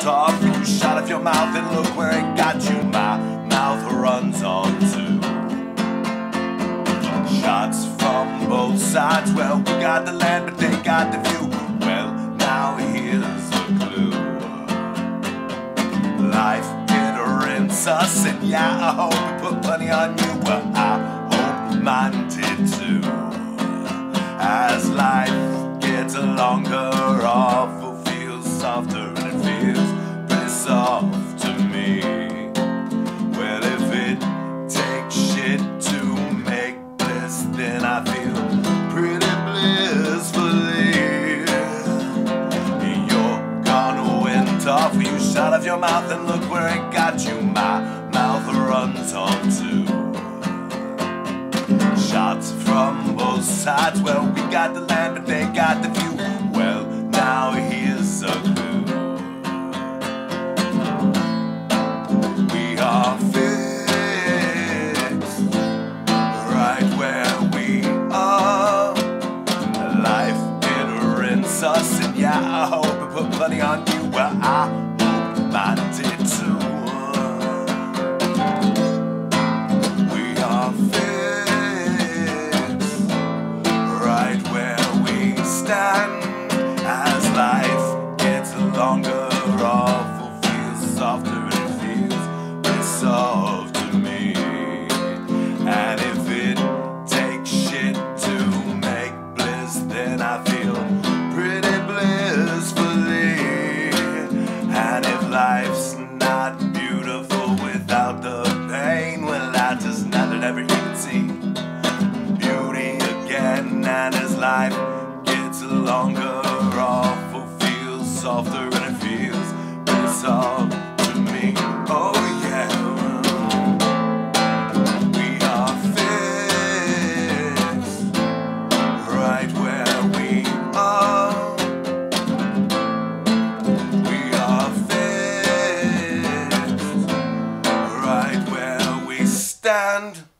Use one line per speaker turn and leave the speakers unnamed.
went off. You shot off your mouth and look where it got you. My mouth runs on too. Shots from both sides. Well, we got the land, but they got the view. Well, now here's a clue. Life did rinse us, and yeah, I hope it put plenty on you. Well, I hope mine did too. As life gets longer, awful feels softer, and it feels pretty soft to me. Well, if it takes shit to make bliss, then I feel pretty blissfully. You're gonna went off, you shot off your mouth and look where it got you. My mouth runs on too. Shots from both sides. Well, we got the land, but they got the view. Well, now here's a clue. We are fixed right where we are. Life did rinse us, and yeah, I hope it put plenty on you. Well, I hope mine did too. We are fixed right where we stand. As life gets longer, awful feels softer, and it feels pretty soft to me. And if it takes shit to make bliss, then I feel pretty blissfully. And if life's not beautiful without the pain, well, I just know that every human see beauty again. And as life gets longer, awful feels softer, and it feels pretty soft to me. Oh yeah. We are fixed right where we are. We are fixed right where we stand.